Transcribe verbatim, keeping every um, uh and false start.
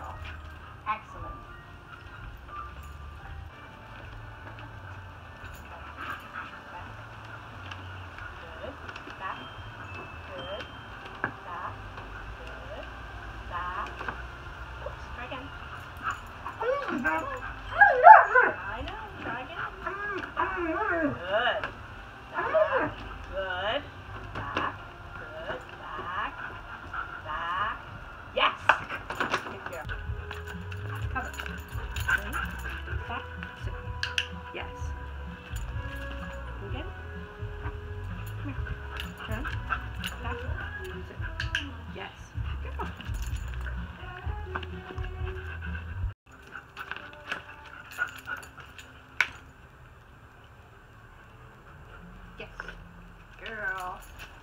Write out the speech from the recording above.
girl. Excellent. Good. Back. Good. Back. Good. Back. Oops, try again. I know, try again. Good. Back. Good. Back. Good. Back. Back. Yes! Good girl. Cover. Ready? Back. Sit. Yes. Again. Come here. Turn. Back. Sit. Yes. Good one. Yes. Girl.